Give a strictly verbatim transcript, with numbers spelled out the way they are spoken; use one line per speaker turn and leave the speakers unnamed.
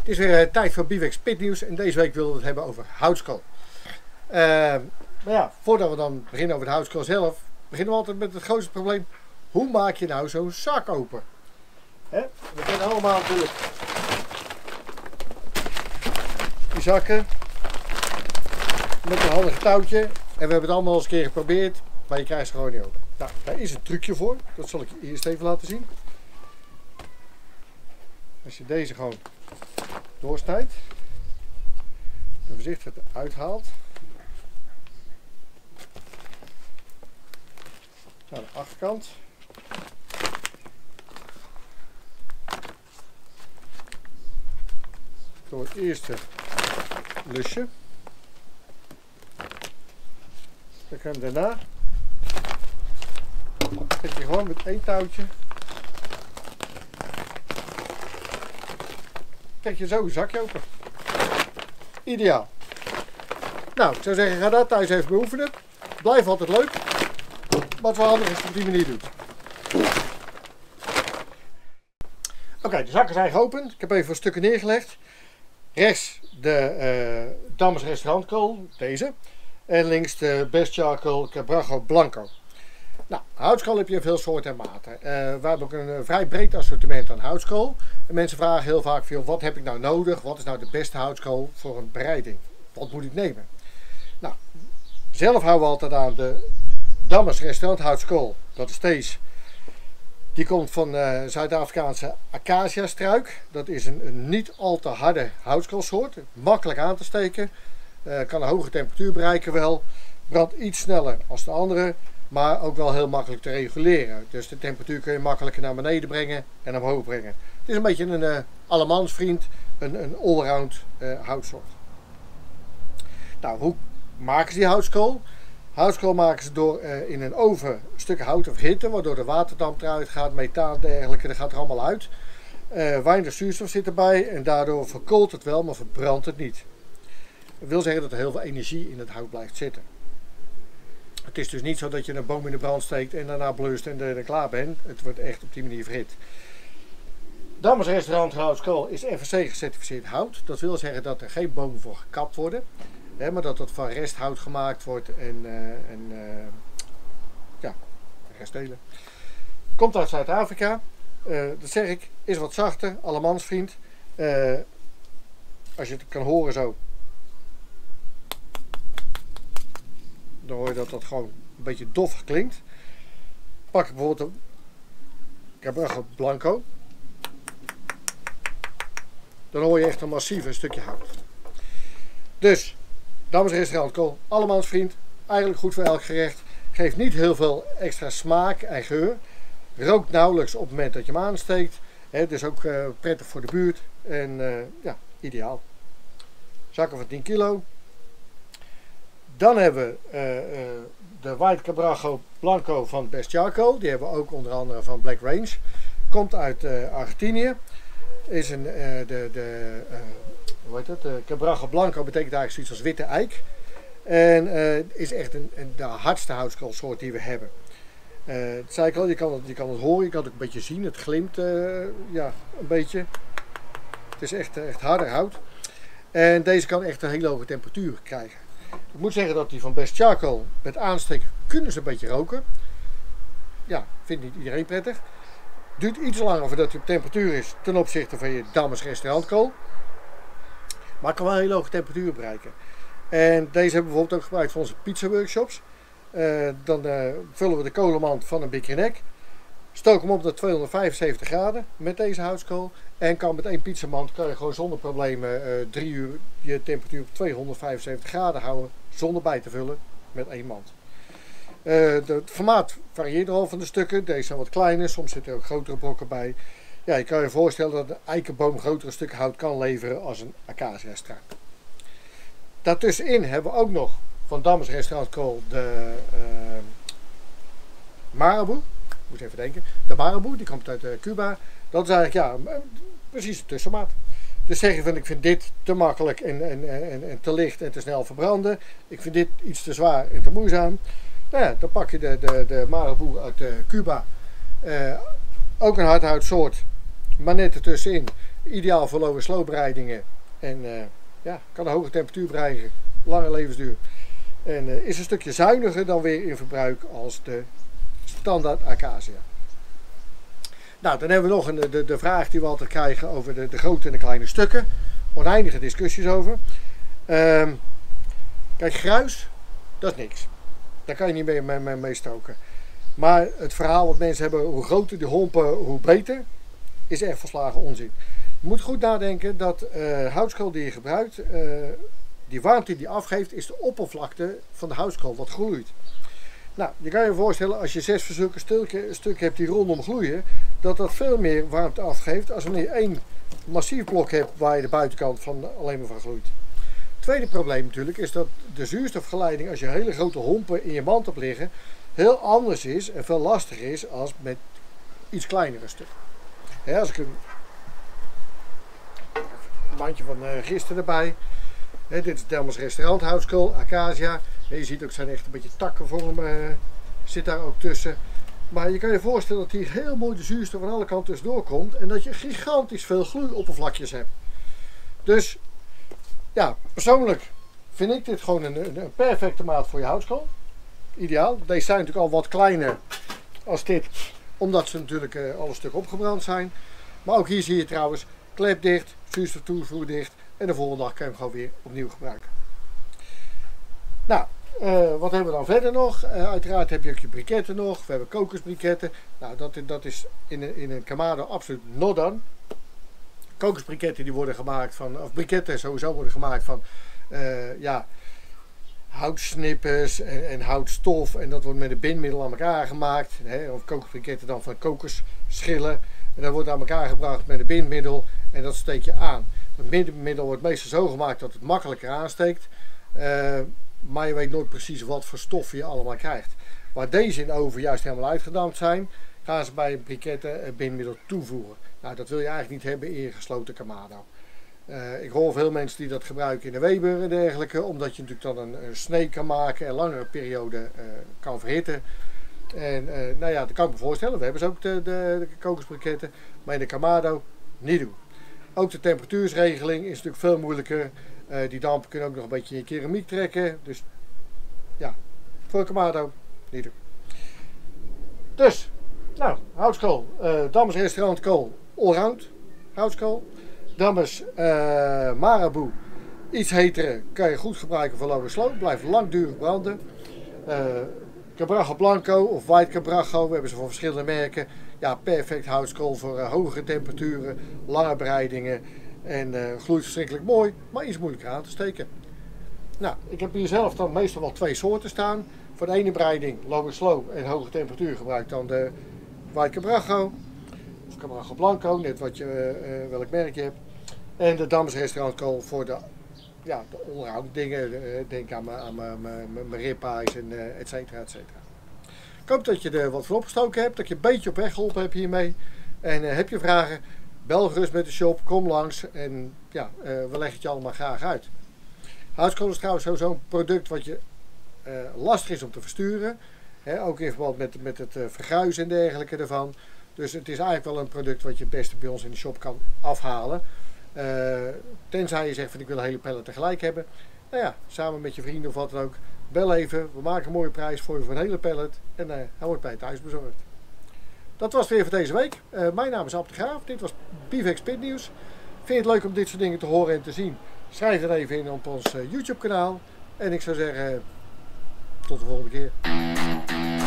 Het is weer uh, tijd voor Bivex Pitnieuws en deze week willen we het hebben over houtskool. Uh, maar ja, voordat we dan beginnen over de houtskool zelf, beginnen we altijd met het grootste probleem. Hoe maak je nou zo'n zak open? Hè? We kennen allemaal natuurlijk die zakken met een handig touwtje en we hebben het allemaal eens een keer geprobeerd, maar je krijgt ze gewoon niet open. Nou, daar is een trucje voor, dat zal ik je eerst even laten zien. Als je deze gewoon doorsnijdt en voorzichtig eruit haalt naar de achterkant, door het eerste lusje, dan kan je daarna zet je gewoon met één touwtje, krijg je zo een zakje open. Ideaal. Nou, ik zou zeggen, ga dat thuis even beoefenen. Blijf altijd leuk. Wat wel handig is dat je op die manier doet. Oké, okay, de zakken zijn geopend. Ik heb even wat stukken neergelegd. Rechts de uh, Dammers restaurantkool, deze. En links de Best Charcoal Quebracho Blanco. Nou, houtskool heb je in veel soorten en maten. Uh, we hebben ook een uh, vrij breed assortiment aan houtskool. En mensen vragen heel vaak veel, wat heb ik nou nodig? Wat is nou de beste houtskool voor een bereiding? Wat moet ik nemen? Nou, zelf houden we altijd aan de Dammers restaurant houtskool. Dat is deze. Die komt van uh, Zuid-Afrikaanse acacia struik. Dat is een, een niet al te harde houtskoolsoort. Makkelijk aan te steken. Uh, kan een hoge temperatuur bereiken wel. Brandt iets sneller als de andere. Maar ook wel heel makkelijk te reguleren. Dus de temperatuur kun je makkelijker naar beneden brengen en omhoog brengen. Het is een beetje een uh, allemansvriend, een, een allround uh, houtsoort. Nou, hoe maken ze die houtskool? Houtskool maken ze door uh, in een oven een stuk hout te verhitten, waardoor de waterdamp eruit gaat, methaan en dergelijke, dat gaat er allemaal uit. Uh, weinig zuurstof zit erbij en daardoor verkoolt het wel, maar verbrandt het niet. Dat wil zeggen dat er heel veel energie in het hout blijft zitten. Het is dus niet zo dat je een boom in de brand steekt en daarna blust en er klaar bent. Het wordt echt op die manier verhit. Dammers restaurant houtskool is F S C gecertificeerd hout. Dat wil zeggen dat er geen bomen voor gekapt worden. Hè, maar dat het van resthout gemaakt wordt en, uh, en uh, ja, restdelen. Komt uit Zuid-Afrika. Uh, dat zeg ik, is wat zachter, allemansvriend. Uh, als je het kan horen zo. Dan hoor je dat dat gewoon een beetje dof klinkt. Pak ik bijvoorbeeld een Quebracho Blanco. Dan hoor je echt een massieve stukje hout. Dus, Dammers restaurantkool, allemansvriend. Eigenlijk goed voor elk gerecht. Geeft niet heel veel extra smaak en geur. Rookt nauwelijks op het moment dat je hem aansteekt. He, dus ook uh, prettig voor de buurt. En uh, ja, ideaal. Zakken van tien kilo. Dan hebben we uh, uh, de White Quebracho Blanco van Best Charcoal. Die hebben we ook onder andere van Black Range. Komt uit uh, Argentinië. Is een, uh, de, de, uh, hoe heet het? De Quebracho Blanco betekent eigenlijk zoiets als witte eik. En uh, is echt een, een, de hardste houtskoolsoort die we hebben. Uh, dat zei ik al, je kan, het, je kan het horen, je kan het ook een beetje zien. Het glimt uh, ja, een beetje. Het is echt, echt harder hout. En deze kan echt een hele hoge temperatuur krijgen. Ik moet zeggen dat die van Best Charcoal met aansteken kunnen ze een beetje roken. Ja, vindt niet iedereen prettig. Duurt iets langer voordat hij op temperatuur is ten opzichte van je Dammers restaurantkool. Maar kan wel een hele hoge temperatuur bereiken. En deze hebben we bijvoorbeeld ook gebruikt voor onze pizza workshops. Uh, dan uh, vullen we de kolenmand van een Big Neck. Stoken hem op naar tweehonderdvijfenzeventig graden met deze houtskool. En kan met één pizzamand kan je gewoon zonder problemen uh, drie uur je temperatuur op tweehonderdvijfenzeventig graden houden. Zonder bij te vullen met één mand. Uh, de, het formaat varieert al van de stukken. Deze zijn wat kleiner, soms zitten er ook grotere brokken bij. Ja, je kan je voorstellen dat een eikenboom grotere stukken hout kan leveren als een acacia struik. Daartussenin hebben we ook nog van Dammers restaurantkool de uh, Marabou. Ik moet even denken. De Marabou, die komt uit uh, Cuba. Dat is eigenlijk ja, precies de tussenmaat. Dus zeg je van ik vind dit te makkelijk en, en, en, en te licht en te snel verbranden. Ik vind dit iets te zwaar en te moeizaam. Nou ja, dan pak je de, de, de Marabou uit uh, Cuba. Uh, ook een hardhoutsoort, maar net ertussenin ideaal voor low- slow bereidingen. En uh, ja, kan een hoge temperatuur bereiken, lange levensduur. En uh, is een stukje zuiniger dan weer in verbruik als de standaard Acacia. Nou, dan hebben we nog een, de, de vraag die we altijd krijgen over de, de grote en de kleine stukken. Oneindige discussies over. Uh, kijk, gruis, dat is niks. Daar kan je niet mee, mee, mee stoken. Maar het verhaal wat mensen hebben, hoe groter die hompen, hoe beter, is echt volslagen onzin. Je moet goed nadenken dat uh, houtskool die je gebruikt, uh, die warmte die afgeeft, is de oppervlakte van de houtskool wat gloeit. Nou, je kan je voorstellen, als je zes van zulke stukken, stukken hebt die rondom gloeien, dat dat veel meer warmte afgeeft als wanneer je één massief blok hebt waar je de buitenkant van alleen maar van gloeit. Het tweede probleem natuurlijk is dat de zuurstofgeleiding, als je hele grote hompen in je mand hebt liggen, heel anders is en veel lastiger is als met iets kleinere stukken. He, als ik een mandje van uh, gisteren erbij. He, dit is Delmers restaurant houtskool, Acacia. He, je ziet ook, zijn echt een beetje takkenvorm uh, zit daar ook tussen. Maar je kan je voorstellen dat hier heel mooi de zuurstof aan alle kanten tussendoor komt en dat je gigantisch veel gloeioppervlakjes hebt. Dus ja, persoonlijk vind ik dit gewoon een, een perfecte maat voor je houtskool. Ideaal. Deze zijn natuurlijk al wat kleiner als dit, omdat ze natuurlijk uh, al een stuk opgebrand zijn. Maar ook hier zie je trouwens klep dicht, zuurstoftoevoer dicht en de volgende dag kan je hem gewoon weer opnieuw gebruiken. Nou, uh, wat hebben we dan verder nog? Uh, uiteraard heb je ook je briketten nog. We hebben kokosbriketten. Nou, dat, dat is in een, in een Kamado absoluut not done. Kokosbriketten die worden gemaakt van, of briketten sowieso worden gemaakt van, uh, ja, houtsnippers en, en houtstof. En dat wordt met een bindmiddel aan elkaar gemaakt. Hè, of kokosbriketten dan van kokosschillen. En dat wordt aan elkaar gebracht met een bindmiddel en dat steek je aan. Het bindmiddel wordt meestal zo gemaakt dat het makkelijker aansteekt. Uh, maar je weet nooit precies wat voor stof je allemaal krijgt. Waar deze in de oven juist helemaal uitgedampt zijn, gaan ze bij briketten het bindmiddel toevoegen. Nou, dat wil je eigenlijk niet hebben in je gesloten Kamado. Uh, ik hoor veel mensen die dat gebruiken in de Weber en dergelijke, omdat je natuurlijk dan een, een snee kan maken en langere periode uh, kan verhitten. En uh, nou ja, dat kan ik me voorstellen. We hebben ze ook de, de, de kokosbriketten, maar in de Kamado niet doen. Ook de temperatuursregeling is natuurlijk veel moeilijker. Uh, die dampen kunnen ook nog een beetje in je keramiek trekken. Dus ja, voor Kamado niet doen. Dus, nou, houtskool. Uh, Dammers restaurant kool, allround houtskool. Dammers uh, Marabou, iets hetere, kan je goed gebruiken voor low slow. Blijft langdurig branden. Uh, Cabrajo Blanco of White Cabrajo, we hebben ze van verschillende merken. Ja, perfect houtskool voor uh, hogere temperaturen, lange bereidingen. En uh, gloeit verschrikkelijk mooi, maar iets moeilijker aan te steken. Nou, ik heb hier zelf dan meestal wel twee soorten staan. Voor de ene bereiding, low slow en hoge temperatuur, gebruik dan de White Cabrajo. Of Cabrajo Blanco, net wat je, uh, welk merk je hebt. En de Dammers restaurantkool voor de, ja, de allround dingen. Uh, denk aan mijn ribeyes en uh, et cetera, et cetera. Ik hoop dat je er wat voor opgestoken hebt, dat je een beetje op weg geholpen hebt hiermee. En uh, heb je vragen, bel gerust met de shop, kom langs en ja, uh, we leggen het je allemaal graag uit. Houtskool is trouwens zo'n product wat je uh, lastig is om te versturen. He, ook in verband met, met het uh, vergruizen en dergelijke ervan. Dus het is eigenlijk wel een product wat je het beste bij ons in de shop kan afhalen. Uh, tenzij je zegt van ik wil een hele pallet tegelijk hebben. Nou ja, samen met je vrienden of wat dan ook. Bel even, we maken een mooie prijs voor je voor een hele pallet. En uh, hij wordt bij je thuis bezorgd. Dat was het weer voor deze week. Uh, mijn naam is Ab de Graaf. Dit was Bivec Spitnieuws. Vind je het leuk om dit soort dingen te horen en te zien? Schrijf het even in op ons uh, YouTube kanaal. En ik zou zeggen, tot de volgende keer.